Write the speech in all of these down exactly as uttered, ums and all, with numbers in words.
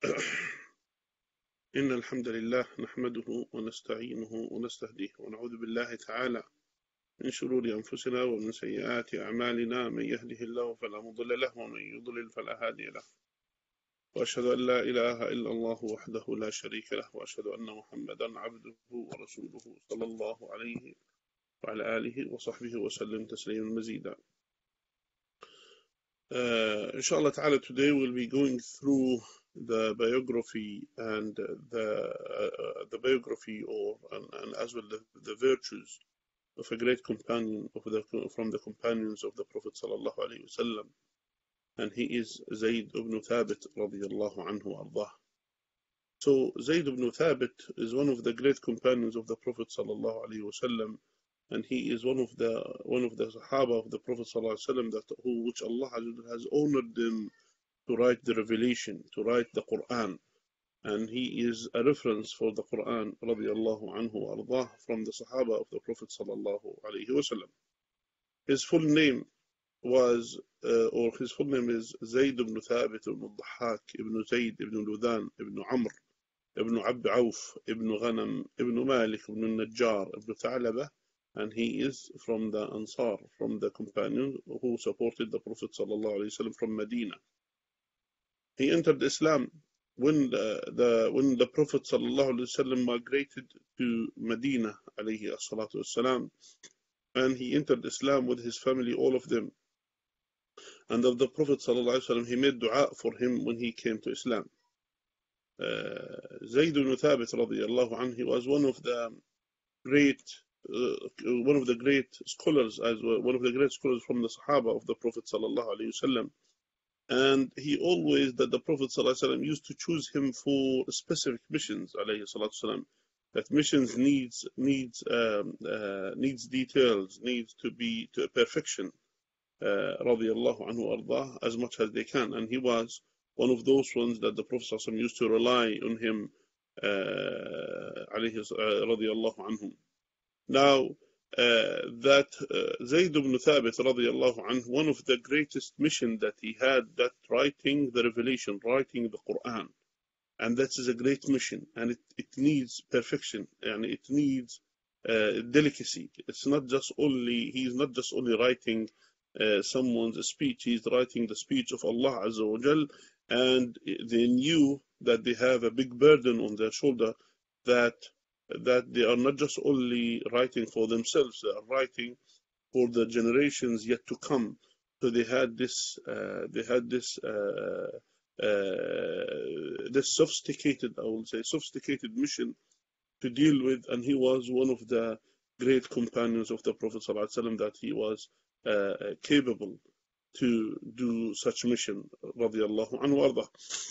إن الحمد لله نحمده ونستعينه ونستهديه ونعوذ بالله تعالى من شرور أنفسنا ومن سيئات أعمالنا. من يهده الله فلا مضل له ومن يضلل فلا هادي له، وأشهد أن لا إله إلا الله وحده لا شريك له، وأشهد أن محمدا عبده ورسوله صلى الله عليه وعلى آله وصحبه وسلم تسليما مزيدا. Uh, inshallah ta'ala, today we'll be going through the biography and the uh, the biography or and, and as well the, the virtues of a great companion of the from the companions of the Prophet sallallahu alaihi wasallam, and he is Zayd ibn Thabit radiyallahu anhu ardah. So Zayd ibn Thabit is one of the great companions of the Prophet sallallahu alaihi wasallam, and he is one of the one of the Sahaba of the Prophet ﷺ that who which Allah has honored them to write the revelation, to write the Quran, and he is a reference for the Quran radiallahu anhu ardah from the Sahaba of the Prophet ﷺ. His full name was, uh, or his full name is Zayd ibn Thabit ibn Dhahak ibn Zayd ibn Ludan ibn Amr ibn Abd Auf ibn Ghanam ibn Malik ibn Najjar ibn Tha'laba. And he is from the Ansar, from the companions who supported the Prophet ﷺ from Medina. He entered Islam when the, the when the Prophet ﷺ migrated to Medina, alayhi as-salatu was-salam, and he entered Islam with his family, all of them. And of the Prophet ﷺ, he made dua for him when he came to Islam. Uh, Zayd ibn Thabit radiyallahu anhu, he was one of the great Uh, one of the great scholars, as well, one of the great scholars from the Sahaba of the Prophet sallallahu alaihi wasallam, and he always that the Prophet sallallahu alaihi wasallam used to choose him for specific missions alayhi salatu wasallam. That missions needs needs um, uh, needs details, needs to be to perfection, uh, radiyallahu anhu ardah, as much as they can, and he was one of those ones that the Prophet sallallahu alaihi wasallam used to rely on him, uh, alayhi uh, radiyallahu anhum. Now, uh, that uh, Zayd ibn Thabit radiallahu anhu, one of the greatest mission that he had, that writing the revelation, writing the Quran, and that is a great mission, and it, it needs perfection, and it needs uh, delicacy. It's not just only, he's not just only writing uh, someone's speech, he's writing the speech of Allah Azza wa Jal, and they knew that they have a big burden on their shoulder, that that they are not just only writing for themselves, they are writing for the generations yet to come. So they had this, uh, they had this, uh, uh, this sophisticated, I will say, sophisticated mission to deal with, and he was one of the great companions of the Prophet ﷺ that he was uh, capable to do such mission, radiyallahu anhu warḍah.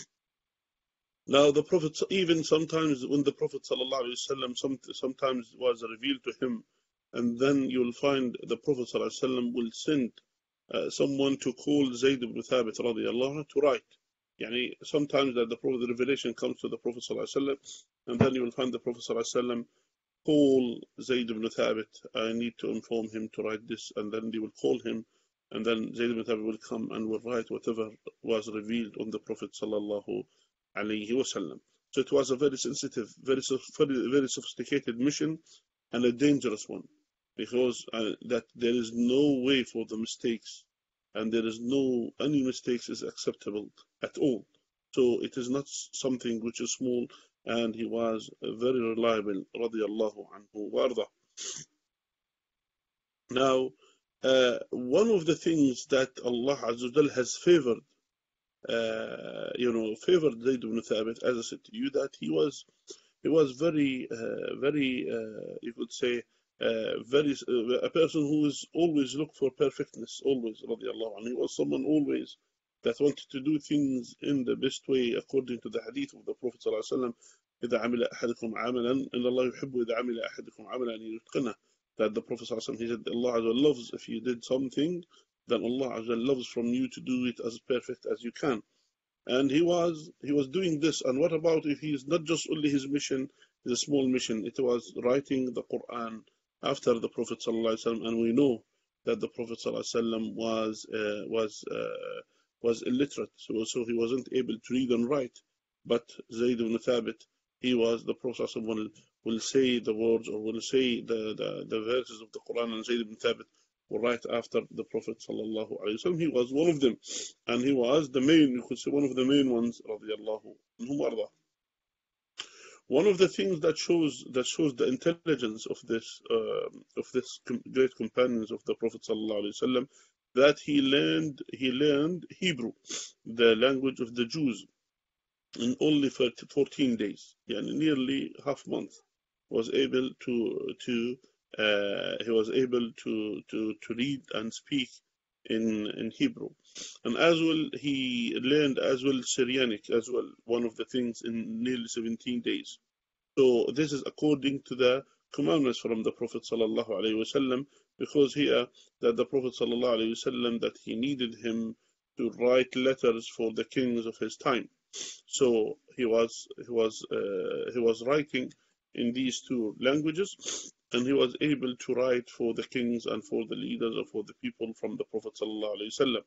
Now the Prophet, even sometimes when the Prophet ﷺ some, sometimes was revealed to him, and then you'll find the Prophet ﷺ will send uh, someone to call Zayd ibn Thabit radiallahu anhu to write. Yani sometimes that the Prophet, the revelation comes to the Prophet ﷺ, and then you will find the Prophet ﷺ call Zayd ibn Thabit, I need to inform him to write this, and then they will call him, and then Zayd ibn Thabit will come and will write whatever was revealed on the Prophet sallallahu alayhi wasallam. So it was a very sensitive, very, very, very sophisticated mission, and a dangerous one, because uh, that there is no way for the mistakes, and there is no any mistakes is acceptable at all. So it is not something which is small, and he was very reliable, radiyallahu anhu warḍah. Now, uh, one of the things that Allah Azza wa Jal has favored, Uh, you know, favored Zayd ibn Thabit, as I said to you, that he was, he was very, uh, very, uh, you could say, uh, very, uh, a person who is always look for perfectness, always, radiallahu anhu. He was someone always that wanted to do things in the best way, according to the hadith of the Prophet sallallahu alaihi wasallam, إذا عمل أحدكم عملا إن الله يحب إذا عمل أحدكم عملا أن يتقنه. That the Prophet sallallahu alaihi wasallam, he said, Allah Azza wa loves if you did something, then Allah Azza wa loves from you to do it as perfect as you can. And he was he was doing this. And what about if he is not just only his mission is a small mission? It was writing the Quran after the Prophet sallallahu alaihi wasallam, and we know that the Prophet sallallahu alaihi wasallam was uh, was uh, was illiterate, so so he wasn't able to read and write. But Zayd ibn Thabit, he was the Prophet will, will say the words or will say the, the, the verses of the Quran, and Zayd ibn Thabit will write after the Prophet sallallahu alaihi wasallam. He was one of them, and he was the main, you could say, one of the main ones, radiallahu anhum warda. One of the things that shows that shows the intelligence of this uh, of this great companions of the Prophet sallallahu alaihi wasallam, that he learned he learned Hebrew, the language of the Jews, in only fourteen days, yani nearly half month, was able to to uh, he was able to, to to read and speak in in Hebrew, and as well he learned as well Syrianic as well, one of the things, in nearly seventeen days. So this is according to the commandments from the Prophet sallallahu alaihi wasallam, because here that the Prophet sallallahu alaihi wasallam, that he needed him to write letters for the kings of his time. So he was he was uh, he was writing in these two languages, and he was able to write for the kings and for the leaders or for the people from the Prophet sallallahu alaihi wasallam.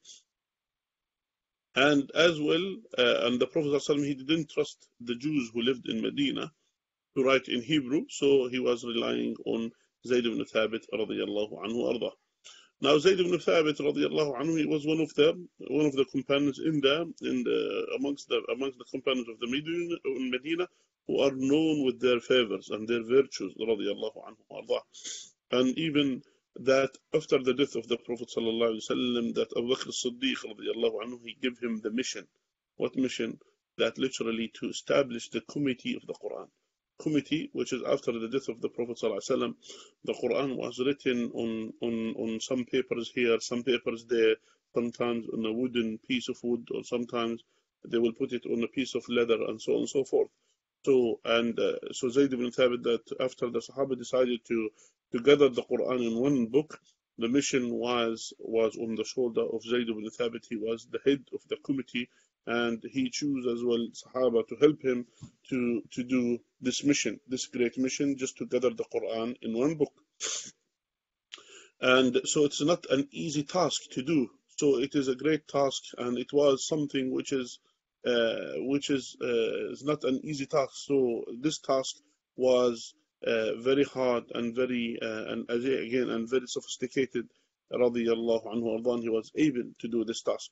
And as well, uh, and the Prophet sallallahu alaihi wasallam, he didn't trust the Jews who lived in Medina to write in Hebrew, so he was relying on Zayd ibn Thabit radiyallahu anhu arda. Now Zayd ibn Thabit radiyallahu anhu, he was one of the one of the companions in the in the amongst the amongst the companions of the Medina, in Medina, who are known with their favors and their virtues radiyallahu anhu arda. And even that after the death of the Prophet sallallahu alaihi wasallam, that Abu Bakr as-Siddiq radiyallahu anhu, he gave him the mission. What mission? That literally to establish the committee of the Quran. Committee, which is after the death of the Prophet ﷺ, the Quran was written on, on, on some papers here, some papers there, sometimes on a wooden piece of wood, or sometimes they will put it on a piece of leather, and so on and so forth. So, and uh, so Zayd ibn Thabit, that after the Sahaba decided to, to gather the Quran in one book, the mission was, was on the shoulder of Zayd ibn Thabit. He was the head of the committee, and he chose as well Sahaba to help him to, to do this mission, this great mission, just to gather the Quran in one book. And so it's not an easy task to do. So it is a great task, and it was something which is uh, which is uh, is not an easy task. So this task was uh, very hard and very uh, and again and very sophisticated. Radiyallahu anhu ardan, he was able to do this task.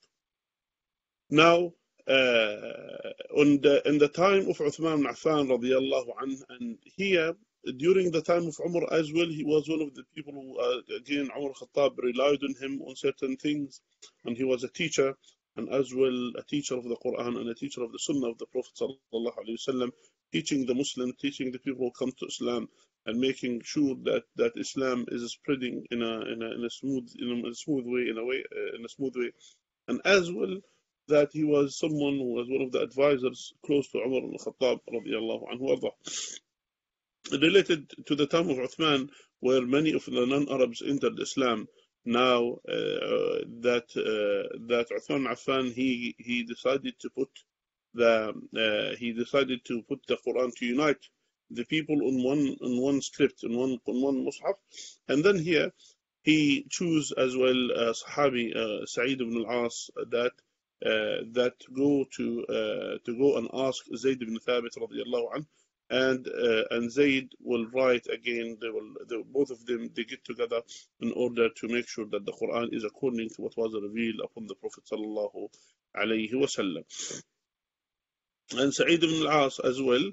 Now, uh, on the, in the time of Uthman ibn Affan radiyallahu anhu, and here during the time of Umar as well, he was one of the people who, uh, again, Umar Khattab relied on him on certain things, and he was a teacher, and as well a teacher of the Quran and a teacher of the Sunnah of the Prophet sallallahu alaihi wasallam, teaching the Muslims, teaching the people who come to Islam, and making sure that, that Islam is spreading in a in a, in a smooth in a smooth way, in a way uh, in a smooth way, and as well that he was someone who was one of the advisors close to Umar ibn Khattab radiyallahu anhu arda. Related to the time of Uthman, where many of the non-Arabs entered Islam. Now uh, that uh, that Uthman Affan, he he decided to put the uh, he decided to put the Quran, to unite the people on one on one script, on one on one mushaf, and then here he chose as well uh, Sahabi uh, Sa'id ibn al-As that uh, that go to uh, to go and ask Zayd ibn Thabit radiyallahu anhu. And uh, and Zayd will write again. They will, they, both of them, they get together in order to make sure that the Quran is according to what was revealed upon the Prophet sallallahu alaihi wasallam. And Sa'id ibn al-As as well.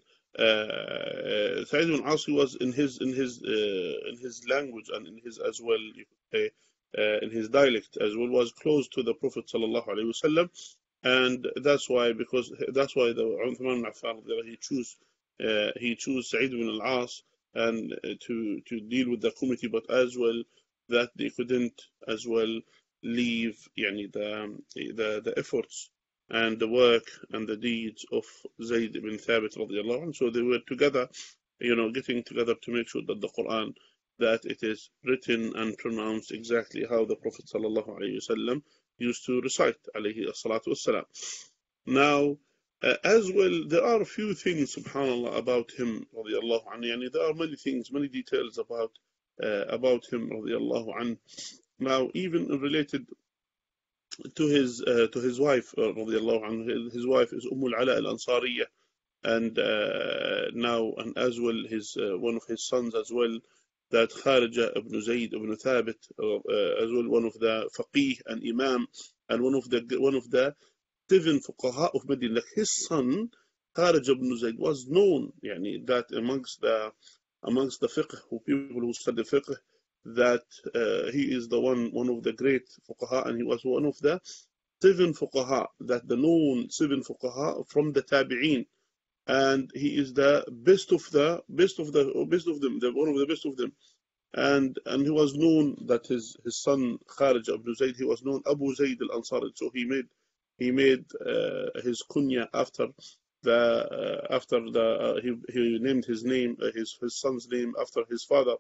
Uh, Sa'id ibn al-As, he was in his in his uh, in his language and in his as well, you could say, uh, in his dialect as well, was close to the Prophet sallallahu alaihi wasallam, and that's why because that's why the Uthman ibn Affan, he chose. Uh, he chose Sa'id ibn al-As and uh, to to deal with the committee, but as well that they couldn't as well leave yani, the, the the efforts and the work and the deeds of Zayd ibn Thabit radiyallahu anhu. So they were together, you know, getting together to make sure that the Quran, that it is written and pronounced exactly how the Prophet sallallahu alaihi wasallam used to recite alayhi salatu wassalam. Now, Uh, as well, there are a few things, subhanAllah, about him, radiallahu anhu. Yani, there are many things, many details about uh, about him, radiallahu anhu. Now, even related to his uh, to his wife, uh, radiallahu anhu, his wife is Umm al-Ala al-Ansariyah, and uh, now and as well his uh, one of his sons as well, that Kharija ibn Zayd ibn Thabit, uh, uh, as well one of the faqih and imam, and one of the one of the seven fuqaha of Medina. Like his son Kharija ibn Zayd was known, yani, that amongst the amongst the fiqh, who people who study fiqh, that uh, he is the one one of the great fuqaha, and he was one of the seven fuqaha, that the known seven fuqaha from the tabi'een, and he is the best of the best of the best of them, the one of the best of them. And and he was known that his his son Kharij ibn Zayd, he was known Abu Zayd al-Ansari. So he made he made uh, his kunya after the uh, after the uh, he he named his name uh, his his son's name after his father.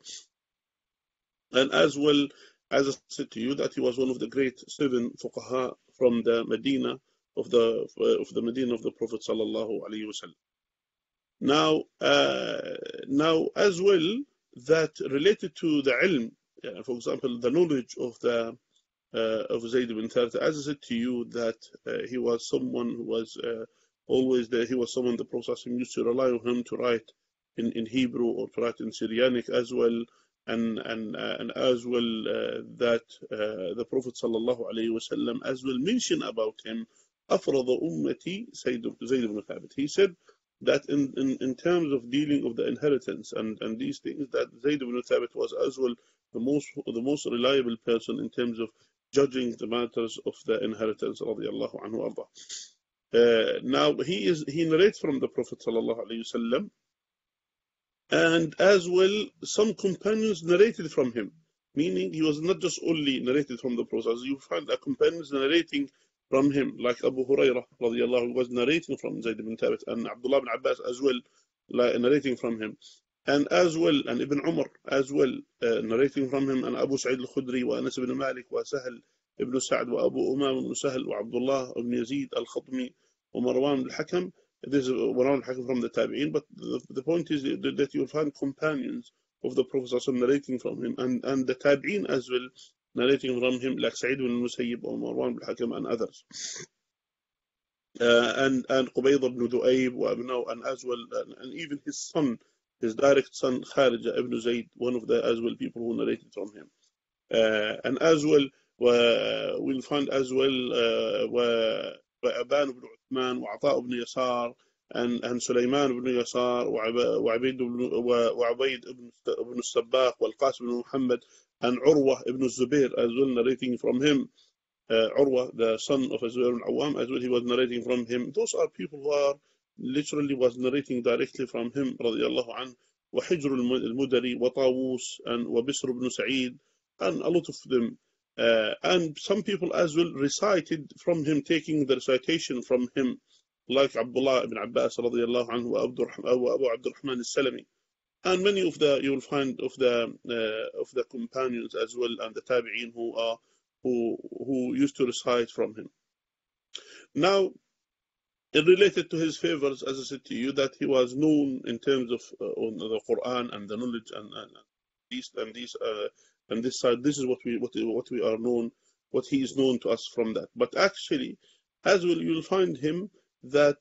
And as well, as I said to you, that he was one of the great seven fuqaha from the Medina of the of the Medina of the Prophet sallallahu alaihi wasallam. Now, uh, now as well, that related to the ilm, yeah, for example, the knowledge of the uh, of Zayd ibn Thabit, as I said to you, that uh, he was someone who was uh, always there. He was someone the Prophet used to rely on him to write in, in Hebrew or to write in Syrianic as well, and and uh, and as well uh, that uh, the Prophet sallallahu alaihi wasallam as well mentioned about him, أفرض أمتي Zayd ibn Thabit. He said that in, in, in terms of dealing of the inheritance and, and these things, that Zayd ibn Thabit was as well the most the most reliable person in terms of judging the matters of the inheritance, radiallahu anhu arda. Uh, now he is he narrates from the Prophet sallallahu alaihi wasallam, and as well some companions narrated from him, meaning he was not just only narrated from the Prophet. You find that companions narrating from him, like Abu Hurairah radiallahu anhu was narrating from Zayd ibn Thabit, and Abdullah ibn Abbas as well like, narrating from him, and as well and Ibn Umar as well uh, narrating from him, and Abu Sa'id al-Khudri wa Anas ibn Malik wa Sahal ibn Sa'd wa Abu Umam ibn Sahal wa Abdullah ibn Yazid al-Khatmi wa Marwan al-Hakam. This is Marwan al-Hakam from the Tabi'in, but the, the point is that you will find companions of the Prophet narrating from him, and, and the Tabi'in as well narrating from him, like Sa'id ibn Musayyib or Marwan al-Hakam and others. Uh, and and Qubayd ibn Du'ayb and as well, and, and even his son, his direct son Kharija ibn Zayd, one of the as well people who narrated from him. Uh, and as well, uh, we'll find as well uh, Aban ibn Uthman, وعطاء ibn Yasar, and and Sulaiman ibn Yasar, وعبيد وعبيد ibn ibn Sabbaq, والقاسم ibn Muhammad, and Urwa ibn Zubair as well narrating from him. Uh, Urwa, the son of Zubair ibn Awam, as well, he was narrating from him. Those are people who are literally was narrating directly from him, radiallahu anhu. وحجر المدري وطاووس and وبسر ibn Sa'id, and a lot of them. Uh, and some people as well recited from him, taking the recitation from him, like Abdullah ibn Abbas radiallahu anhu, wa Abu Abdurrahman al-Salami. And many of the, you will find of the uh, of the companions as well, and the tabi'in who are who who used to recite from him. Now, it related to his favors, as I said to you, that he was known in terms of uh, on the Quran and the knowledge and, and these and these uh, and this side. This is what we what what we are known, what he is known to us from that. But actually, as well, you will find him that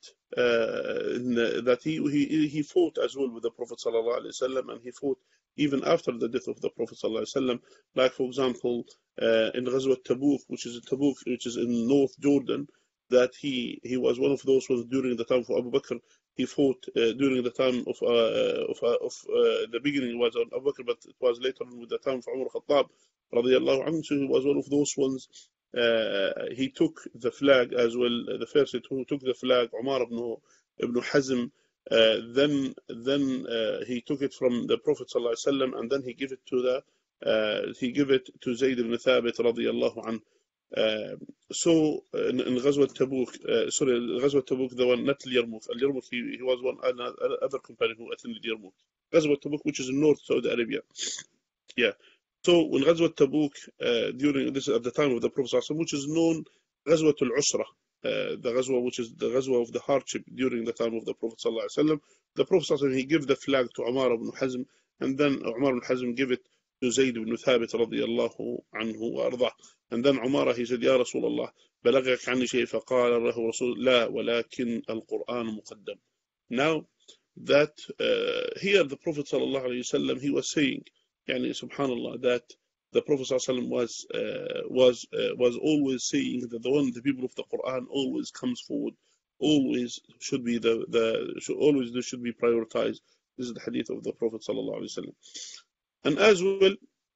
uh, that he, he he fought as well with the Prophet sallallahu alaihi wasallam, and he fought even after the death of the Prophet sallallahu alaihi wasallam. Like for example, uh, in Ghazwat Tabuk, which is Tabuk, which is in North Jordan, that he he was one of those ones during the time of Abu Bakr. He fought uh, during the time of uh, of, uh, of uh, the beginning was on Abu Bakr, but it was later on with the time of Umar Khattab radiyallahu anhu. So he was one of those ones. Uh, he took the flag as well. The first who took the flag, Umar ibn ibn Hazm. Uh, then then uh, he took it from the Prophet sallallahu alaihi wasallam, and then he gave it to the uh, he gave it to Zayd ibn Thabit radiyallahu anhu. Uh, so in, in Ghazwat Tabuk, uh, sorry, Ghazwat Tabuk, the one, not Yarmouk. Yarmouk, he, he was one other companion who attended Yarmouk. Ghazwat Tabuk, which is in North Saudi Arabia. Yeah. So in Ghazwat Tabuk, uh, during this at the time of the Prophet, which is known Ghazwat al-Usra, uh, the Ghazwa, which is the Ghazwa of the hardship during the time of the Prophet sallallahu alaihi wasallam. The Prophet he gave the flag to Umar ibn Hazm, and then Umar ibn Hazm gave it to Zayd ibn Thabit radiyallahu anhu wa ardah. And then Umar, he said, Ya Rasulullah, بلغك عني شيء, فقال له رسول لا ولكن القرآن مقدم. Now that uh, here the Prophet sallallahu alaihi wasallam, he was saying, yani subhanallah, that the Prophet sallallahu alaihi wasallam was uh, was uh, was always saying that the one the people of the Quran always comes forward, always should be the the should, always they should be prioritized. This is the hadith of the Prophet sallallahu alaihi wasallam. And as well,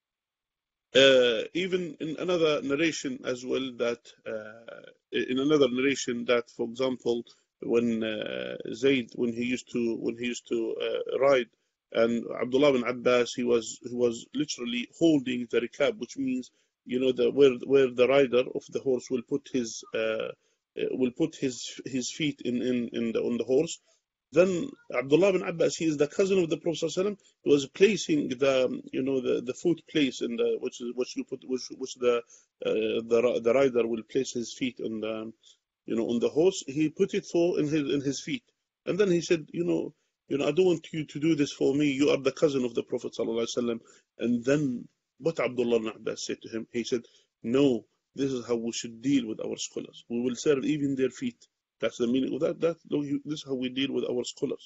uh, even in another narration as well, that uh, in another narration that, for example, when uh, Zayd, when he used to when he used to uh, ride, and Abdullah bin Abbas, he was he was literally holding the rikab, which means, you know, the where where the rider of the horse will put his uh, will put his his feet in in, in the on the horse. Then Abdullah bin Abbas, he is the cousin of the Prophet ﷺ, he was placing the, you know, the, the foot place in the, which is which you put which which the uh, the the rider will place his feet on the, you know, on the horse. He put it for in his in his feet, and then he said, you know, you know, I don't want you to do this for me. You are the cousin of the Prophet ﷺ. And then what Abdullah bin Abbas said to him, he said, no, this is how we should deal with our scholars. We will serve even their feet. That's the meaning of that. That this is how we deal with our scholars.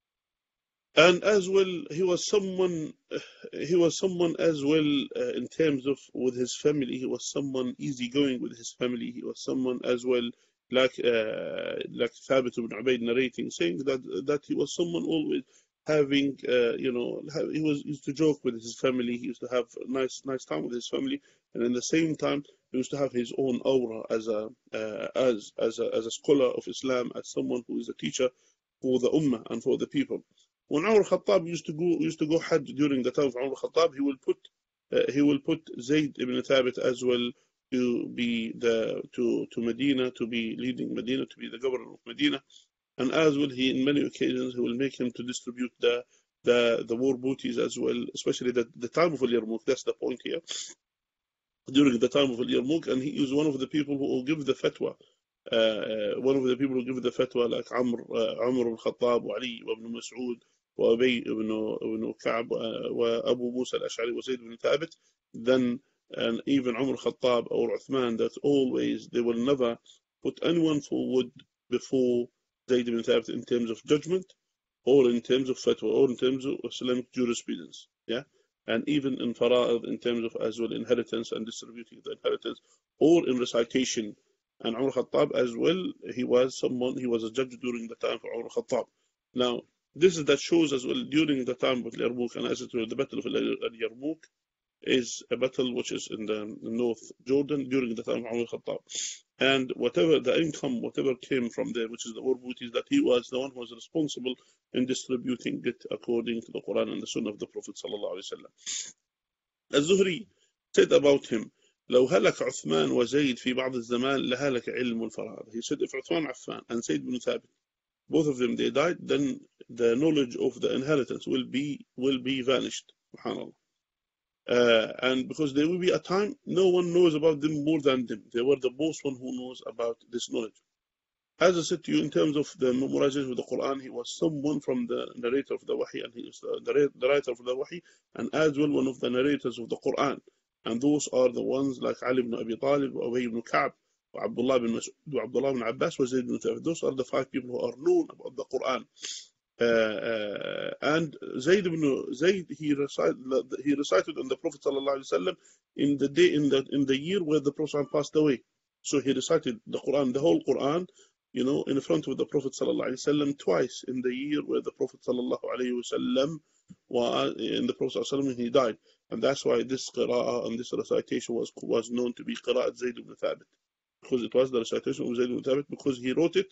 And as well, he was someone. He was someone as well uh, in terms of with his family. He was someone easygoing with his family. He was someone as well, like uh, like Thabit ibn Ubayd narrating, saying that that he was someone always having, uh, you know, he was used to joke with his family. He used to have a nice nice time with his family, and in the same time, he used to have his own aura as a uh, as as a as a scholar of Islam, as someone who is a teacher for the ummah and for the people. When Umar al-Khattab used to go used to go Hajj during the time of Umar al-Khattab, he will put uh, he will put Zayd ibn Thabit as well to be the to to Medina, to be leading Medina, to be the governor of Medina. And as well, he in many occasions he will make him to distribute the the the war booties as well, especially the the time of al-Yarmouk. That's the point here. During the time of al-Yarmouk, and he is one of the people who will give the fatwa. Uh, one of the people who give the fatwa, like Amr, uh, Amr al-Khattab, wa Ali, wa ibn Mas'ud, wa Ubay ibn, ibn Ka'b, uh, wa Abu Musa al-Ash'ari, wa Zayd ibn Thabit. Then, and even Umar al-Khattab or Uthman, that always they will never put anyone forward before Zayd ibn Thabit in terms of judgment, or in terms of fatwa, or in terms of Islamic jurisprudence. Yeah. And even in fara'id, in terms of as well inheritance and distributing the inheritance, or in recitation. And Umar Khattab as well, he was someone, he was a judge during the time for Umar Khattab. Now, this is that shows as well during the time of Yarmouk, and as it were, the battle of Yarmouk is a battle which is in the North Jordan during the time of Umar Khattab. And whatever the income, whatever came from there, which is the war booties, that he was the one who was responsible in distributing it according to the Quran and the Sunnah of the Prophet sallallahu alaihi wasallam. Az-Zuhri said about him, لو هلك عثمان وزيد في بعض الزمان لهلك علم الفرائض. He said, if Uthman Affan and Zayd ibn Thabit, both of them, they died, then the knowledge of the inheritance will be will be vanished. Subhanallah. Uh, and because there will be a time no one knows about them more than them. They were the most one who knows about this knowledge. As I said to you, in terms of the memorization of the Quran, he was someone from the narrator of the Wahy, and he is the, the writer of the Wahy, and as well one of the narrators of the Quran. And those are the ones like Ali ibn Abi Talib, Ubay ibn Ka'b, Abdullah ibn Mas'ud, Abdullah ibn Abbas, Zayd ibn Thabit. Those are the five people who are known about the Quran. Uh, uh, and Zayd ibn Zayd, he recited he recited on the Prophet sallallahu alaihi wasallam in the day in the in the year where the Prophet passed away. So he recited the Quran, the whole Quran, you know, in front of the Prophet sallallahu alaihi wasallam twice in the year where the Prophet sallallahu alaihi wasallam was in the Prophet sallallahu alaihi wasallam, he died. And that's why this qira'ah and this recitation was was known to be qira'at Zayd ibn Thabit, because it was the recitation of Zayd ibn Thabit, because he wrote it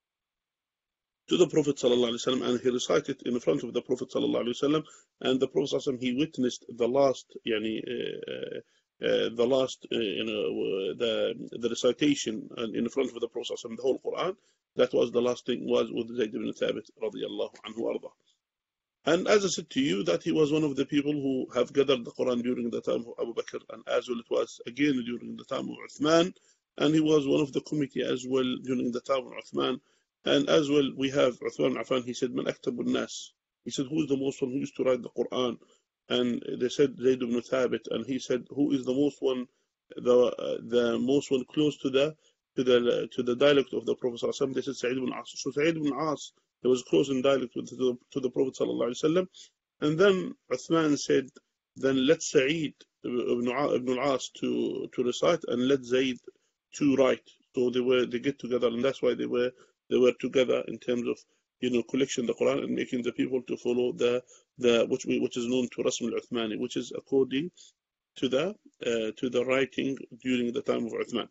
to the Prophet sallallahu alaihi wasallam, and he recited in front of the Prophet sallallahu alaihi wasallam, and the Prophet sallallahu alaihi wasallam, he witnessed the last, yani, uh, uh, the last, uh, you know, the the recitation in front of the Prophet sallallahu alaihi wasallam, the whole Quran. That was the last thing was with Zayd ibn Thabit radiyallahu anhu arda. And as I said to you, that he was one of the people who have gathered the Quran during the time of Abu Bakr, and as well it was again during the time of Uthman, and he was one of the committee as well during the time of Uthman. And as well, we have Uthman Affan, he said, Man aktabun nas. He said, who is the most one who used to write the Quran? And they said, Zayd ibn Thabit. And he said, who is the most one, the uh, the most one close to the to the to the dialect of the Prophet sallallahu alaihi wasallam? They said, Sa'id ibn As. So Sa'id ibn As, He was close in dialect with the, to the Prophet sallallahu alaihi wasallam. And then Uthman said, then let Sa'id ibn al-As to, to recite and let Zayd to write. So they were they get together, and that's why they were they were together in terms of you know collection the Quran and making the people to follow the the which we, which is known to Rasm al-Uthmani, which is according to the uh, to the writing during the time of Uthman.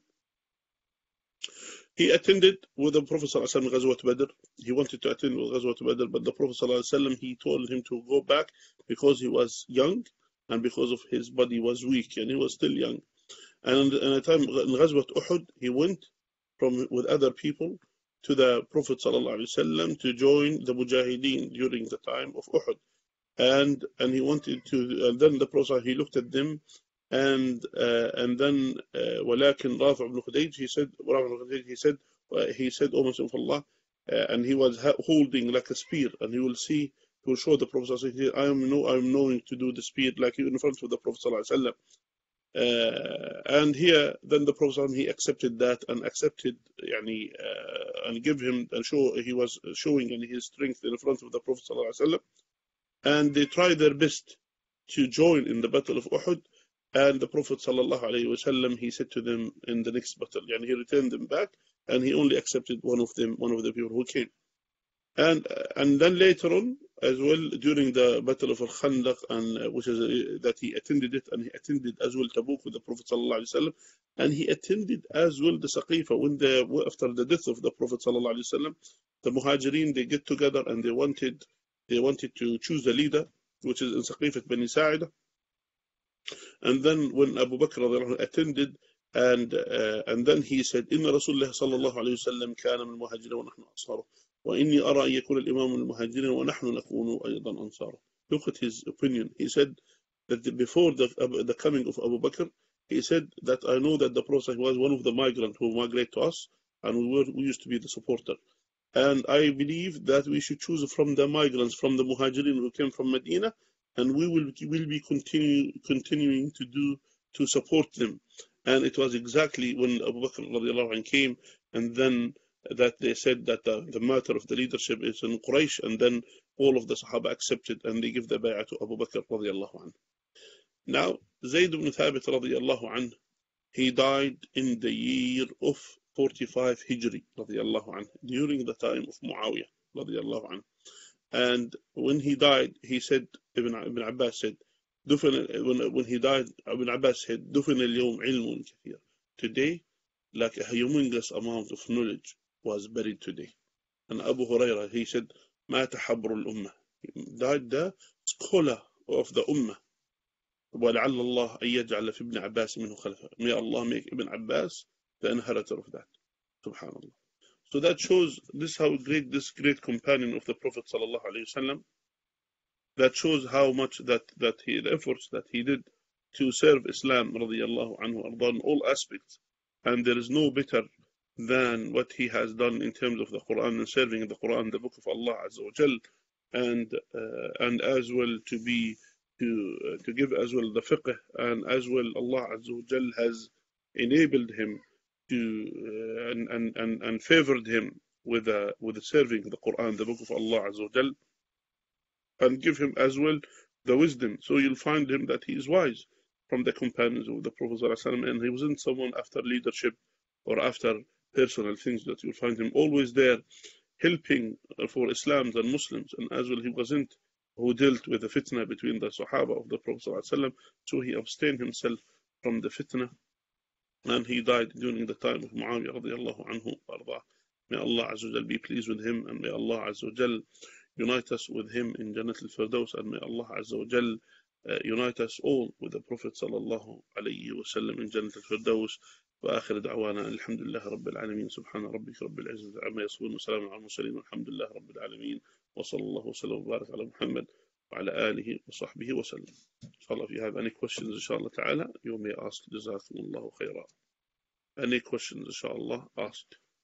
He attended with the Prophet ﷺ Ghazwat Badr. He wanted to attend with Ghazwat Badr, but the Prophet ﷺ, he told him to go back because he was young and because of his body was weak and he was still young. And in a time in Ghazwat Uhud, he went from with other people to the Prophet ﷺ to join the Mujahideen during the time of Uhud. And and he wanted to, and then the Prophet, he looked at them. And uh, and then ولكن رافع بن خديج he said رافع بن خديج he said uh, he said O Messenger of Allah, uh, and he was holding like a spear, and he will see, he will show the Prophet ﷺ, I am no I am knowing to do the spear like in front of the Prophet ﷺ. Uh, and here then the Prophet ﷺ, he accepted that and accepted يعني, uh, and give him and show he was showing and his strength in front of the Prophet ﷺ. And they tried their best to join in the battle of Uhud. And the Prophet sallallahu alaihi wasallam, he said to them in the next battle, and he returned them back, and he only accepted one of them, one of the people who came. And and then later on, as well, during the battle of Al-Khandaq, and uh, which is uh, that he attended it, and he attended as well Tabuk with the Prophet sallallahu alaihi wasallam, and he attended as well the Saqifa when the after the death of the Prophet sallallahu alaihi wasallam, the Muhajirin, they get together and they wanted they wanted to choose a leader, which is in Saqifat Bani Sa'ida. And then when Abu Bakr attended, and uh, and then he said, إن رسول الله صلى الله عليه وسلم كان من المهاجرين ونحن أنصاره وإني أرى أن يكون الإمام من المهاجرين ونحن نكون أيضا أنصاره. Look at his opinion. He said that before the the coming of Abu Bakr, he said that I know that the Prophet was one of the migrants who migrated to us, and we were we used to be the supporter. And I believe that we should choose from the migrants, from the Muhajirin who came from Medina, and we will will be continue, continuing to do to support them. And it was exactly when Abu Bakr radiallahu anh came, and then that they said that the, the matter of the leadership is in Quraysh, and then all of the Sahaba accepted and they give the bay'ah to Abu Bakr radiallahu anh. Now, Zayd ibn Thabit radiallahu anh, he died in the year of forty-five Hijri radiallahu anh, during the time of Muawiyah radiallahu anh. And when he died, he said, Ibn, Ibn Abbas said, when, when he died, Ibn Abbas said, دفن اليوم علم كثير. Today, like a humongous amount of knowledge was buried today. And Abu Huraira, he said, مات حبر الأمة. He died the scholar of the Ummah. ولعل الله أن يجعل في ابن عباس منه خلفه. May Allah make Ibn Abbas the inheritor of that. Subhanallah. So that shows this how great this great companion of the Prophet sallallahu alaihi wasallam. That shows how much that that he the efforts that he did to serve Islam radiyallahu anhu in all aspects, and there is no better than what he has done in terms of the Quran and serving the Quran, the Book of Allah Azza wa Jal, and uh, and as well to be to uh, to give as well the fiqh, and as well Allah Azza wa Jal has enabled him to uh, and, and, and, and favored him with uh, with serving the Quran, the Book of Allah Azza wa Jal, and give him as well the wisdom. So you'll find him that he is wise from the companions of the Prophet ﷺ, and he wasn't someone after leadership or after personal things, that you'll find him always there helping for Islam and Muslims. And as well, he wasn't who dealt with the fitna between the Sahaba of the Prophet ﷺ, so he abstained himself from the fitna. And he died during the time of Muawiyah radiallahu anhu warḍah. May Allah Azza wa Jal be pleased with him, and may Allah Azza wa Jal unite us with him in Jannat al-Firdaus, and may Allah Azza wa Jal uh, unite us all with the Prophet sallallahu alayhi wa sallam in Jannat al-Firdaus. وآخر دعوانا الحمد لله رب العالمين سبحان ربك رب العزة عما يصفون وسلام على المرسلين والحمد لله رب العالمين وصلى الله وسلم وبارك على محمد وعلى آله وصحبه وسلم. Inshallah, if you have any questions, inshallah ta'ala, you may ask. Jazakumullahu khaira. Any questions, inshallah, ask.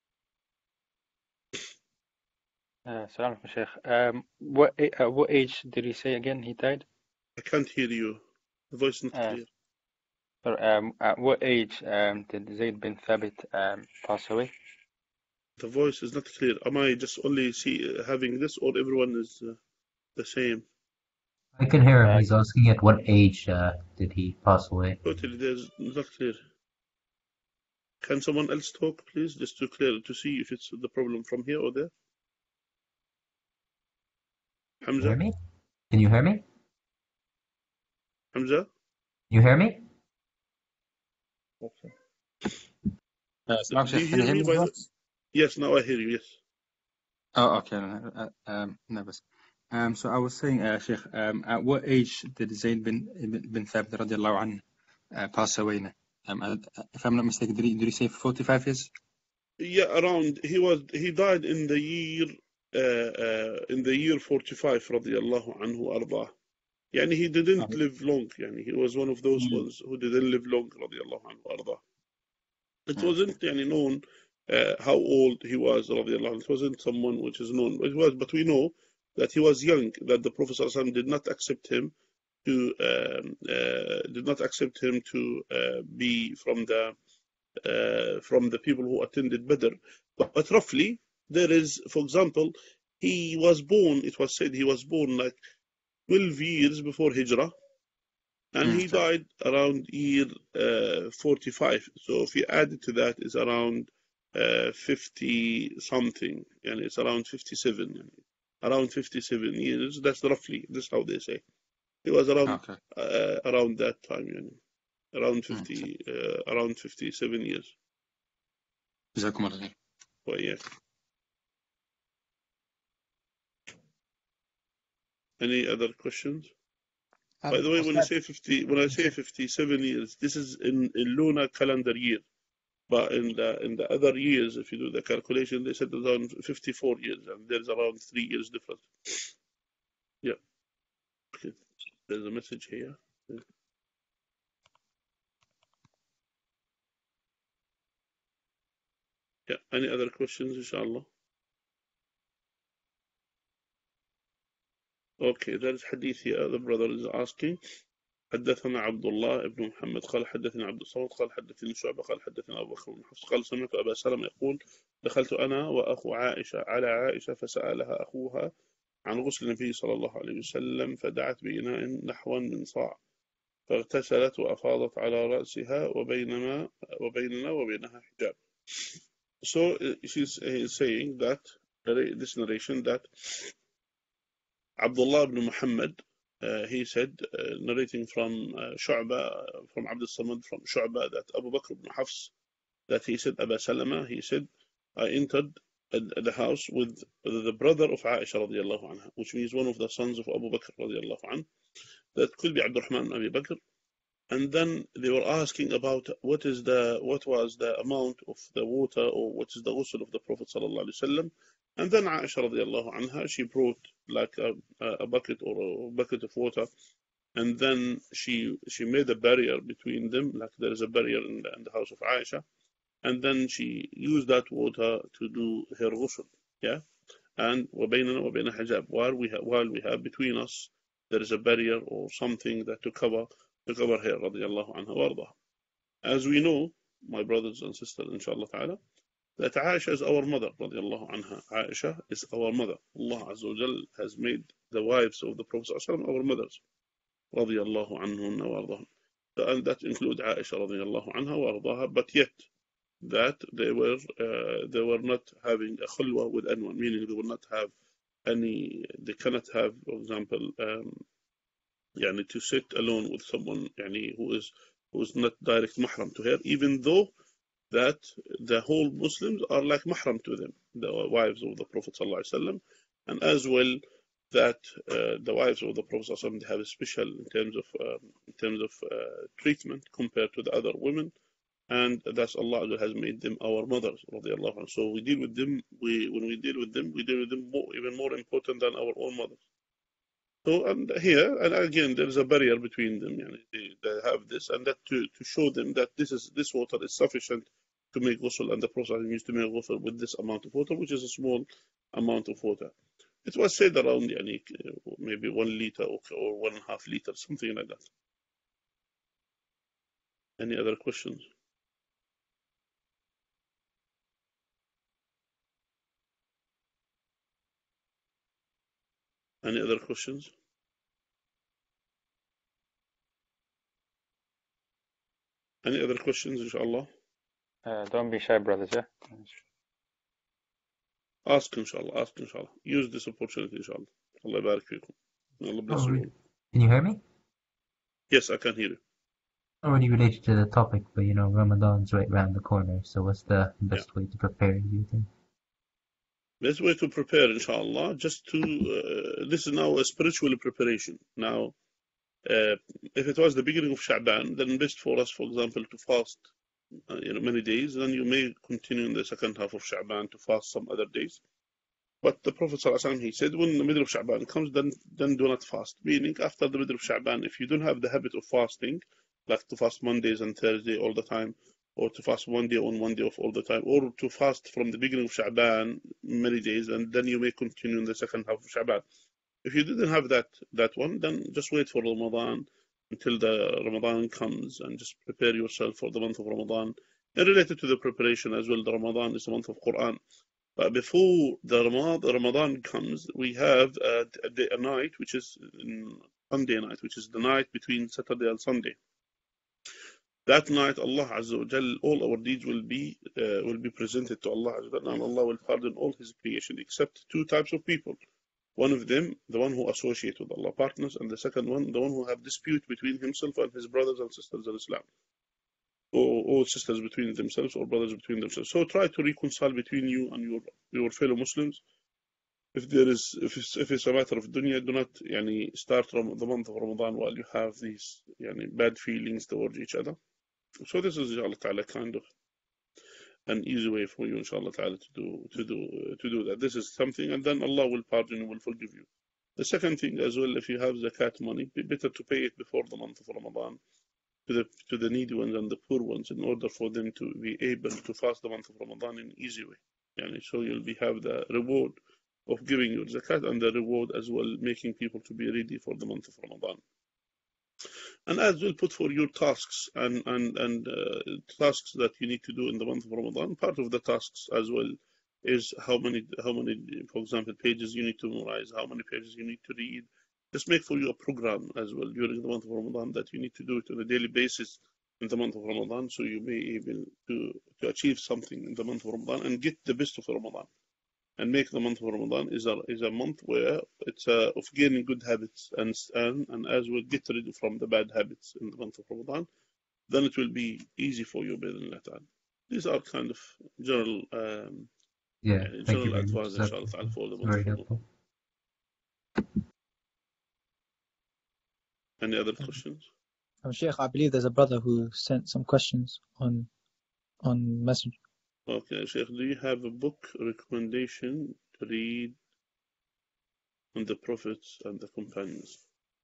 Uh, Salam alaikum, Sheikh. Um, what, uh, what age did he say again he died? I can't hear you. The voice is not Uh, clear. so, um, at what age um, did Zayd bin Thabit um, pass away? The voice is not clear. Am I just only see having this, or everyone is uh, the same? I can hear him. Uh, He's asking at what age uh, did he pass away? Totally, there's not clear. Can someone else talk, please, just to clear to see if it's the problem from here or there? Can you hear Hamza, me? Can you hear me? Hamza. You hear me? okay. Uh, Salam Do you Sheikh, can hear you hear me? me as By well? the... Yes, now I hear you. Yes. Oh, okay. no, uh, Um, no, but, um, so I was saying, uh, Sheikh, um, at what age did Zayd bin bin, bin Thabit radiallahu anhu uh, pass away? Um, uh, if I'm not mistaken, did he, did he say for forty-five years? Yeah, around. He was. He died in the year. Uh, uh, in the year forty-five, radiallahu anhu ardah. Yani he didn't Oh, live long. Yani he was one of those mm, ones who didn't live long, radiallahu anhu ardah. It okay. wasn't yani, known uh, how old he was, radiallahu anhu. It wasn't someone which is known. It was, but we know that he was young. That the Prophet sallallahu alaihi wasallam did not accept him to um, uh, did not accept him to uh, be from the uh, from the people who attended Badr. But, but roughly, there is, for example, he was born. It was said he was born like twelve years before Hijrah, and Mm, he okay. died around year uh, forty-five. So if you add it to that, it's around uh, fifty something, and it's around fifty-seven. يعني. Around fifty-seven years. That's roughly. That's how they say. It was around Okay. uh, around that time. يعني. Around Mm, so, fifty, uh, around fifty-seven years. جزاكم الله خير. But yeah. Any other questions? By Um, the way, when I Ustad, say fifty, when I say Sheikh, fifty-seven years, this is in, in lunar calendar year. But in the in the other years, if you do the calculation, they said around fifty-four years, and there's around three years difference. Yeah. Okay. There's a message here. Yeah. Any other questions, inshallah? Okay, there's hadith here. The brother is asking. حدثنا عبد الله بن محمد قال حدثني عبد الصمد قال حدثني شعبة قال حدثني أبو بكر بن حفص قال سمعت أبا سلمة يقول دخلت أنا وأخو عائشة على عائشة فسألها أخوها عن غسل النبي صلى الله عليه وسلم فدعت بإناء نحوا من صاع فاغتسلت وأفاضت على رأسها وبينما وبيننا وبينها حجاب. So uh, she's uh, saying that this narration that Abdullah ibn Muhammad, uh, he said, uh, narrating from uh, Shu'bah, from Abdul Samad, from Shu'bah, that Abu Bakr ibn Hafs, that he said, Aba Salama, he said, I entered the house with the brother of Aisha radiallahu anha, which means one of the sons of Abu Bakr radiallahu anha. That could be Abdurrahman ibn Abi Bakr. And then they were asking about what is the what was the amount of the water, or what is the ghusl of the Prophet sallallahu alaihi wasallam. And then Aisha radiallahu anha, she brought like a, a bucket or a bucket of water, and then she she made a barrier between them, like there is a barrier in the, in the house of Aisha, and then she used that water to do her ghusl. Yeah, and وبيننا وبين حجاب, while we have while we have between us there is a barrier or something that to cover to cover her radiallahu anha warḍaha. As we know, my brothers and sisters, inshallah ta'ala, that Aisha is our mother radiallahu anha. Aisha is our mother. Allah Azza wa Jal has made the wives of the Prophet our mothers radiallahu anhunna warḍaha. And that includes Aisha radiallahu anha warḍaha, but yet that they were uh, they were not having a khulwa with anyone, meaning they will not have any, they cannot have, for example, um, يعني to sit alone with someone يعني who is who is not direct mahram to her, even though that the whole Muslims are like mahram to them, the wives of the Prophet sallallahu alaihi wasallam, and as well that uh, the wives of the Prophet sallallahu alaihi wasallam, they have a special in terms of um, in terms of uh, treatment compared to the other women. And that's Allah has made them our mothers, radiallahu anhu. So we deal with them. We when we deal with them, we deal with them more, even more important than our own mothers. So and here and again, there is a barrier between them. Yani they, they have this, and that to, to show them that this is this water is sufficient to make ghusl, and the Prophet used to make ghusl with this amount of water, which is a small amount of water. It was said around yani, maybe one liter or, or one and a half liter, something like that. Any other questions? Any other questions? Any other questions, inshallah? Uh, don't be shy, brothers, yeah? Ask, inshallah. Ask, inshallah. Use this opportunity, inshallah. Allah barik fikum. Allah bless Oh, you re- all. can you hear me? Yes, I can hear you. Already related to the topic, but you know, Ramadan's right around the corner, so what's the Yeah. best way to prepare, do you think? Best way to prepare, inshallah, just to, uh, this is now a spiritual preparation. Now, uh, if it was the beginning of Sha'ban, then best for us, for example, to fast uh, you know, many days, then you may continue in the second half of Sha'ban to fast some other days. But the Prophet ﷺ, he said, when the middle of Sha'ban comes, then, then do not fast. Meaning, after the middle of Sha'ban, if you don't have the habit of fasting, like to fast Mondays and Thursday all the time, or to fast one day on, one day off all the time, or to fast from the beginning of Sha'ban many days, and then you may continue in the second half of Sha'ban. If you didn't have that that one, then just wait for Ramadan until the Ramadan comes and just prepare yourself for the month of Ramadan. And related to the preparation as well, the Ramadan is the month of Quran. But before the Ramadan comes, we have a, a, a night, which is Sunday night, which is the night between Saturday and Sunday. That night, Allah Azza wa Jal, all our deeds will be uh, will be presented to Allah Azza wa Jal, and Allah will pardon all His creation, except two types of people. One of them, the one who associates with Allah partners, and the second one, the one who have dispute between himself and his brothers and sisters in Islam, or, or sisters between themselves, or brothers between themselves. So try to reconcile between you and your your fellow Muslims. If there is, if it's, if it's a matter of dunya, do not yani, start Ram- the month of Ramadan while you have these yani, bad feelings towards each other. So this is inshallah ta'ala kind of an easy way for you, inshallah ta'ala, to do to do to do that. This is something, and then Allah will pardon you, will forgive you. The second thing as well, if you have zakat money, be better to pay it before the month of Ramadan to the to the needy ones and the poor ones, in order for them to be able to fast the month of Ramadan in an easy way. Yani, so you'll be have the reward of giving your zakat, and the reward as well making people to be ready for the month of Ramadan. And as well, put for your tasks and and and uh, tasks that you need to do in the month of Ramadan. Part of the tasks as well is how many how many, for example, pages you need to memorize, how many pages you need to read. Just make for you a program as well during the month of Ramadan that you need to do it on a daily basis in the month of Ramadan, so you may be able to to achieve something in the month of Ramadan and get the best of Ramadan. And make the month of Ramadan is a is a month where it's uh, of gaining good habits, and and and as well get rid from the bad habits in the month of Ramadan. Then it will be easy for you, b'idhnillah ta'ala. These are kind of general um, Yeah, uh, thank you general very much. advice, That's inshallah ta'ala, for the month very of Ramadan. helpful. Any other questions? Um, Sheikh, I believe there's a brother who sent some questions on on message. Okay, Sheikh, do you have a book recommendation to read on the prophets and the companions?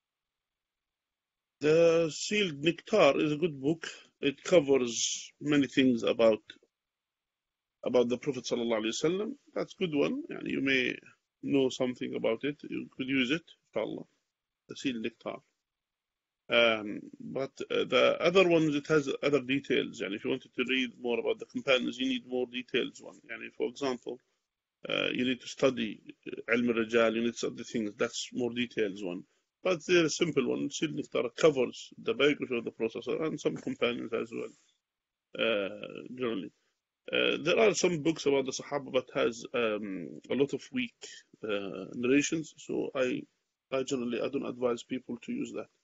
The Sealed Nectar is a good book. It covers many things about about the Prophet sallallahu alaihi wasallam. That's a good one. Yani you may know something about it. You could use it, inshallah. The Sealed Nectar. Um, but uh, the other ones, it has other details. And if you wanted to read more about the companions, you need more details one. Yani for example, uh, you need to study uh, Ilm al-Rijal, you need to study things. That's more details one. But the simple one, Sealed Nectar, covers the biography of the Prophet and some companions as well, uh, generally. Uh, there are some books about the Sahaba, but has um, a lot of weak uh, narrations. So I, I generally I don't advise people to use that.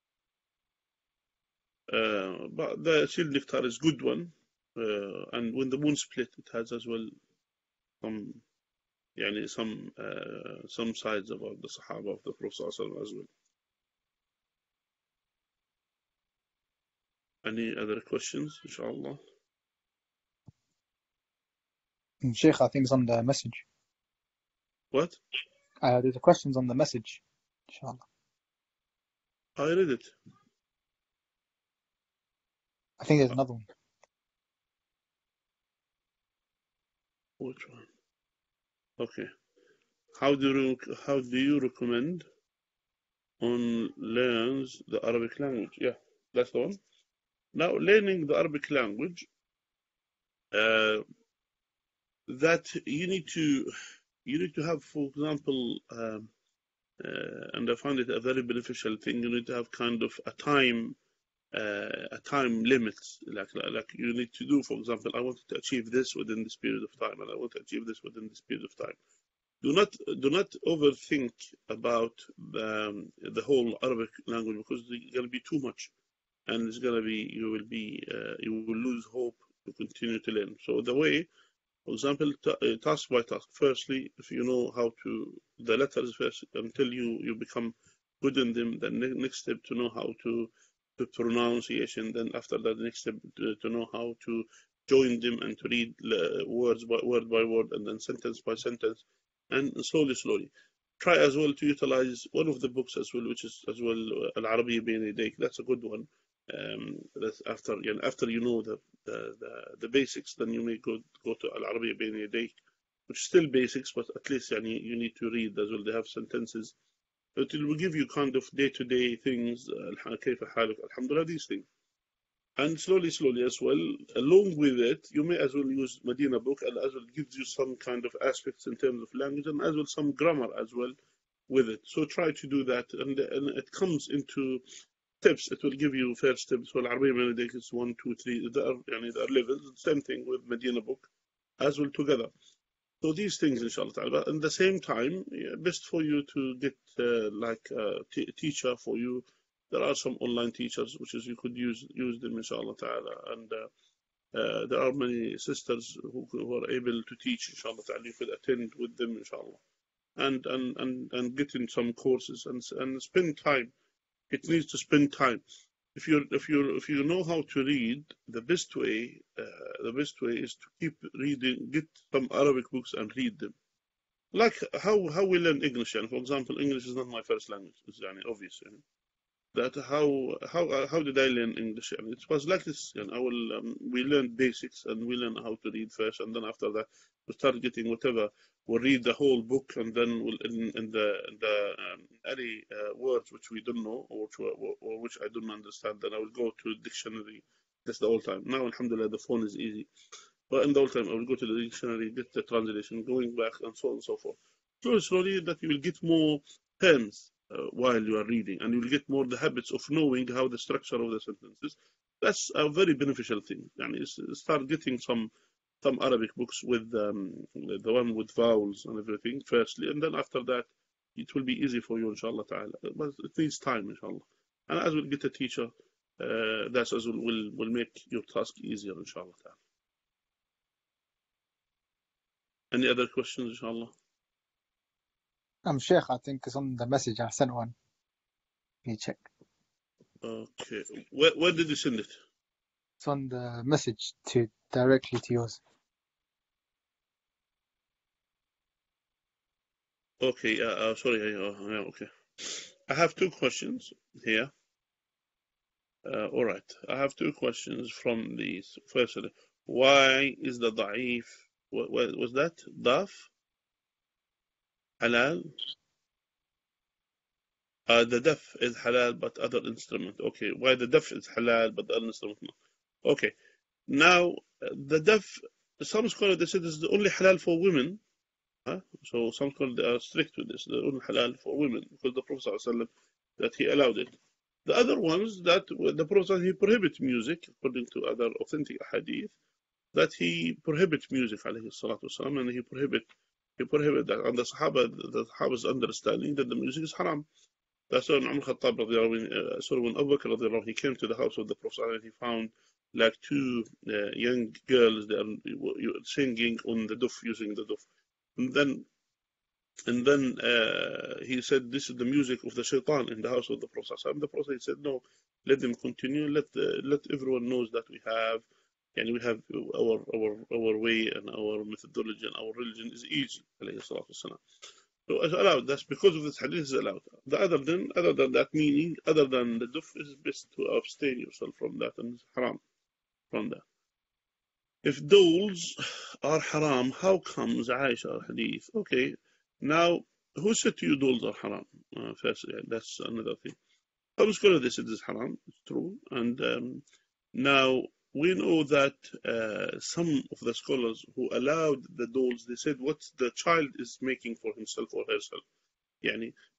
Uh, but the Sealed Nectar is good one, uh, and when the moon split, it has as well some, yani some uh, some sides about the Sahaba of the Prophet as well. Any other questions, inshallah? Sheikh, I think it's on the message. What? Uh, there's a questions on the message. Inshallah. I read it. I think there's another one. Which one? Okay. How do you how do you recommend on learns the Arabic language? Yeah, that's the one. Now, learning the Arabic language, uh, that you need to you need to have, for example, um, uh, and I find it a very beneficial thing. You need to have kind of a time, uh, a time limit, like, like you need to do. For example, I want to achieve this within this period of time, and I want to achieve this within this period of time. Do not do not overthink about the, um, the whole Arabic language, because it's going to be too much, and it's going to be you will be uh, you will lose hope to continue to learn. So the way, for example, task by task. Firstly, if you know how to the letters first, until you you become good in them, then the next step to know how to to pronunciation. Then after that, the next step to, to know how to join them and to read words by word by word, and then sentence by sentence. And slowly, slowly, try as well to utilize one of the books as well, which is as well Al-Arabiyya Bayna Yadayk. That's a good one. Um, that's after you know, after you know the, the the the basics, then you may go go to Al-Arabiyya Bayna Yadayk, which is still basics, but at least yani, you need to read as well. They have sentences. It will give you kind of day-to-day things. كيف حالك? Alhamdulillah, these things. And slowly, slowly as well, along with it, you may as well use Medina book, and as well gives you some kind of aspects in terms of language, and as well some grammar as well with it. So try to do that, and, and it comes into steps. It will give you first steps. So Al-Arabiyya Bayna Yadayk is one, two, three. There are, yani, there are levels. Same thing with Medina book, as well together. So these things, inshallah ta'ala. But at the same time, yeah, best for you to get uh, like a teacher for you. There are some online teachers, which is you could use use them, inshallah ta'ala. And uh, uh, there are many sisters who, who are able to teach, inshallah ta'ala. You could attend with them, inshallah. And and and and get in some courses and and spend time. It needs to spend time. If you if you if you know how to read, the best way uh, the best way is to keep reading. Get some Arabic books and read them. Like how how we learn English. And for example, English is not my first language. It's yani, obvious. Yani. That how how uh, how did I learn English? And it was like this. And I will um, we learned basics, and we learn how to read first, and then after that we start getting whatever. We'll read the whole book, and then we'll in, in the in the um, any uh, words which we don't know, or which, or, or which I don't understand, then I will go to dictionary. That's the old time. Now, alhamdulillah, the phone is easy. But in the old time, I will go to the dictionary, get the translation, going back, and so on and so forth. Slowly, slowly, that you will get more terms uh, while you are reading, and you will get more the habits of knowing how the structure of the sentences. That's a very beneficial thing. And yani, start getting some. some Arabic books with um, the one with vowels and everything firstly, and then after that it will be easy for you, inshallah ta'ala. But it needs time, inshallah. And as we'll get a teacher, uh, that as well will, will make your task easier, inshallah ta'ala. Any other questions, inshallah? Um, Sheikh, I think it's on the message I sent one. Can you check? Okay. Where, where did you send it? It's on the message to directly to yours. Okay, uh, uh, sorry, uh, yeah, okay. I have two questions here. Uh, all right, I have two questions from these. Firstly, why is the da'if, what, what was that? Daf? Halal? Uh, the daf is halal, but other instrument. Okay, why the daf is halal, but the other instrument no? Okay, now the daf, some scholars they said this is the only halal for women. Huh? So some scholars are strict with this. The only halal for women because the Prophet ﷺ, that he allowed it. The other ones that the Prophet he prohibits music according to other authentic hadith, that he prohibits music alayhi salatu wasalam, and he prohibit he prohibit that. And the Sahaba, the Sahaba's understanding that the music is haram. That's why Umar Khattab radiallahu anhu, so when Abu Bakr radiallahu anhu, he came to the house of the Prophet and he found like two uh, young girls, they are singing on the duf, using the duf. And then, and then uh, he said, this is the music of the shaitan in the house of the Prophet. And the Prophet said, no, let them continue. Let uh, let everyone knows that we have, and we have our our our way and our methodology and our religion is easy. So it's allowed. That's because of this hadith is allowed. The other than other than that meaning, other than the duf, is best to abstain yourself from that, and it's haram from that. If dolls are haram, how comes Aisha hadith? Okay, now who said to you dolls are haram? Uh, first, yeah, that's another thing. Some scholars they said this is haram. It's true, and um, now we know that uh, some of the scholars who allowed the dolls, they said what the child is making for himself or herself. Yani,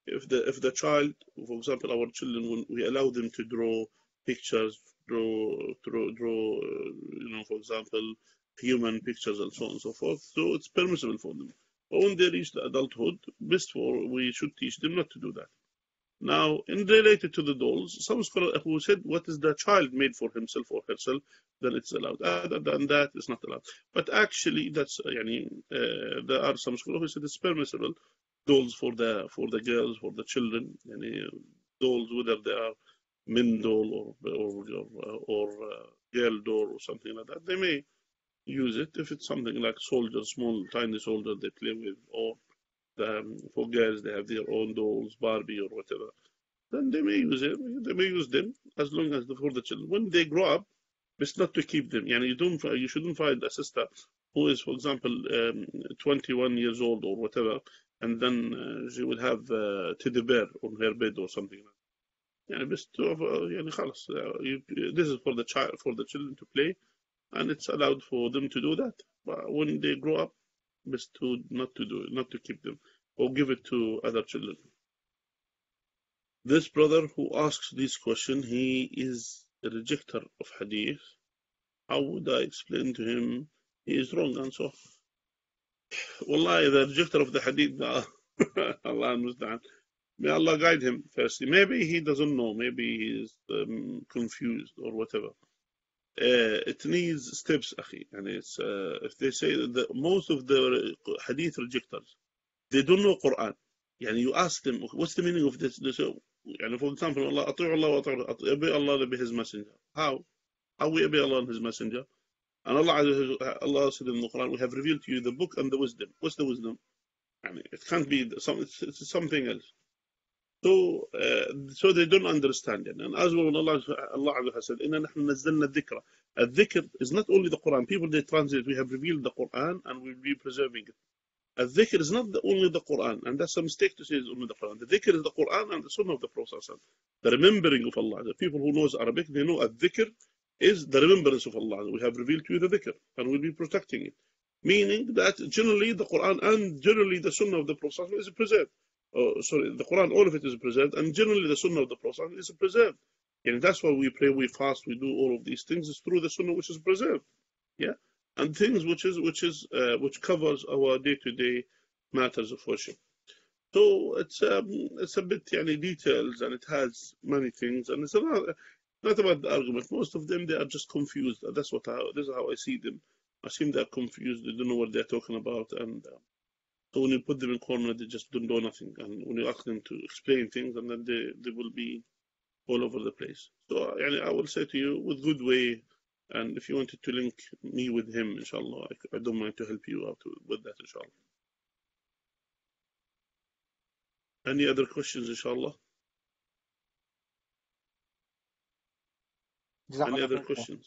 if the if the child, for example, our children, when we allow them to draw pictures, draw, draw, draw, uh, you know, for example, human pictures and so on and so forth, so it's permissible for them. But when they reach the adulthood, best for we should teach them not to do that. Now, in related to the dolls, some scholars who said, what is the child made for himself or herself, then it's allowed. Other than that, it's not allowed. But actually, that's, uh, yani, uh, there are some scholars who said it's permissible. Dolls for the for the girls, for the children, yani, dolls, whether they are men doll or or or, or uh, girl doll or something like that, they may use it if it's something like soldiers, small, tiny soldier they play with, or um, for girls they have their own dolls, Barbie or whatever. Then they may use it. They may use them as long as for the children. When they grow up, it's not to keep them. Yani you don't, you shouldn't find a sister who is, for example, um, twenty-one years old or whatever, and then uh, she will have uh, teddy bear on her bed or something like that. Yani, best to, uh, yani, خلاص, uh, you, this is for the child, for the children to play, and it's allowed for them to do that. But when they grow up, best to not to do it, not to keep them, or give it to other children. This brother who asks this question, he is a rejecter of hadith. How would I explain to him he is wrong and so? Wallahi, the rejecter of the hadith, Allah understand. May Allah guide him firstly. Maybe he doesn't know, maybe he is um, confused or whatever. Uh, it needs steps, akhi. And it's, uh, if they say that the, most of the hadith rejectors, they don't know Quran. And you ask them, what's the meaning of this? They say, and for example, Allah, أطيع الله وأطيع obey Allah be His messenger. How? How we obey Allah and His messenger? And Allah, Allah said in the Quran, we have revealed to you the book and the wisdom. What's the wisdom? I mean, it can't be some, it's, it's something else. So, uh, so they don't understand it. And as well, when Allah, Allah has said, إِنَّا نَحْنُ نَزَّلْنَا الذِّكْرَ. A dhikr is not only the Quran. People, they translate, we have revealed the Quran and we'll be preserving it. A dhikr is not the, only the Quran, and that's a mistake to say it's only the Quran. The dhikr is the Quran and the Sunnah of the Prophet. The remembering of Allah. The people who knows Arabic, they know a dhikr is the remembrance of Allah. We have revealed to you the dhikr, and we'll be protecting it. Meaning that generally the Quran and generally the Sunnah of the Prophet is preserved. Oh, sorry, the Quran, all of it is preserved, and generally the Sunnah of the Prophet is preserved. And that's why we pray, we fast, we do all of these things, is through the Sunnah which is preserved. Yeah? And things which is which is uh, which covers our day-to-day matters of worship. So it's um, it's a bit yani, details, and it has many things, and it's not, not about the argument. Most of them, they are just confused. That's what I, this is how I see them. I see them, they're confused. They don't know what they're talking about, and uh, so when you put them in corner, they just don't do nothing. And when you ask them to explain things, and then they, they will be all over the place. So yani, I will say to you, with good way. And if you wanted to link me with him, inshallah, I, I don't mind to help you out with that, inshallah. Any other questions, inshallah? Any other questions?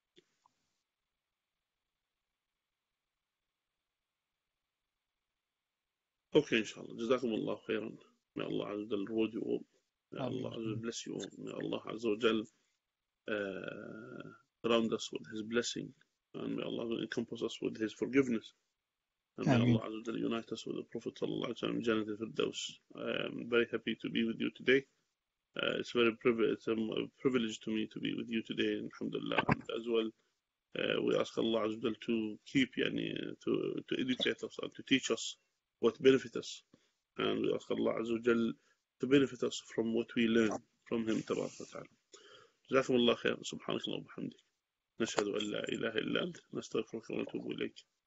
Okay, inshallah. Jazakumullah khairan. May Allah Azza wa Jal reward you all. May Allah Azza wa Jal bless you all. May Allah Azza wa Jal uh, surround us with His blessing, and may Allah encompass us with His forgiveness, and may Ameen. Allah Azza wa Jalla unite us with the Prophet Sallallahu Alaihi Wasallam, Jannat al-Firdaus. I am very happy to be with you today. Uh, it's very privilege, it's a privilege to me to be with you today, alhamdulillah. And as well, uh, we ask Allah Azza wa Jalla to keep, yani, to, to educate us and to teach us what benefits us, and we ask Allah Azza wa Jalla to benefit us from what we learn from Him, Tabarak wa Ta'ala. جزاكم الله خير. سبحانك اللهم وبحمدك نشهد أن لا إله إلا أنت نستغفرك ونتوب إليك.